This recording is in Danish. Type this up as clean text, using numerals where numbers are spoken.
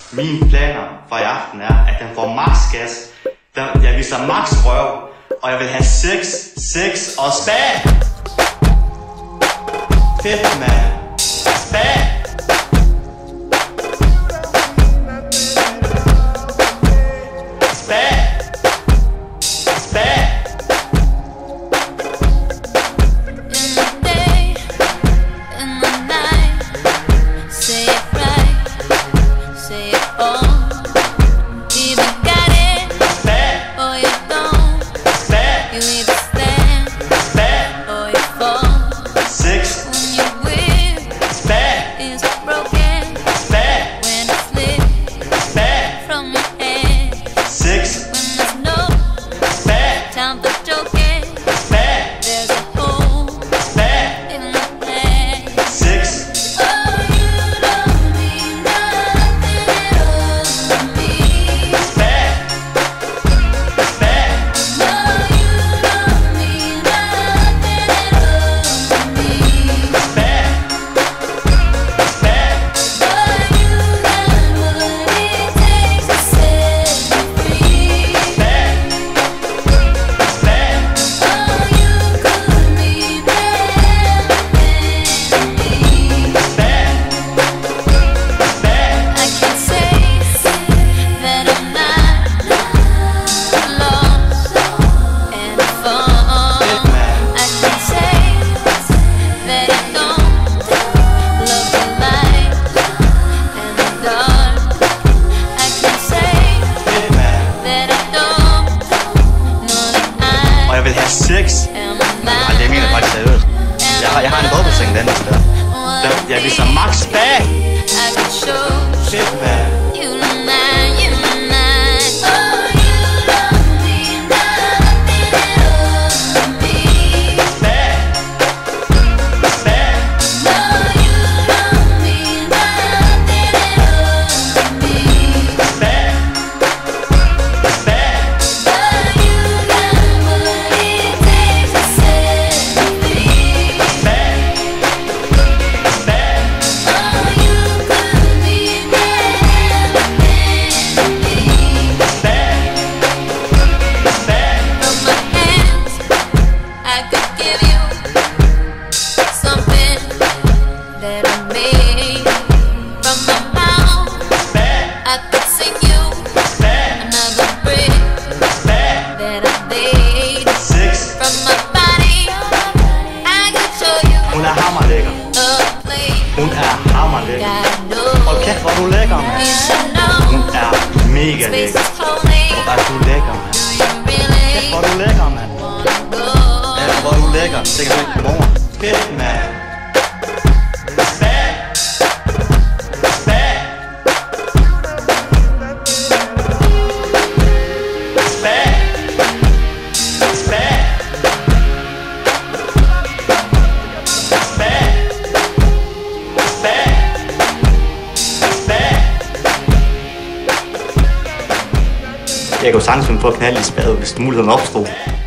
Mine planer for i aften er, at den får max gas. Jeg viser max røv, og jeg vil have sex og spa. Fedt, mand. Spa. Jeg vil have sex. Ej, det mener jeg faktisk seriøst. Jeg har en dobbeltseng den der. Jeg viser max spa. Fedt, mand. Hun er hammerlækker. Hun er hammerlækker. Hold kæft, hvor er du lækker, mand. Hun er mega lækker. Hvor er du lækker, mand. Kæft, hvor er du lækker, mand. Ja, hvor er du lækker. Det kan du ikke på morgen. Fedt, mand. Jeg kan jo sagtens finde på at knalde i spadet, hvis muligheden opstod.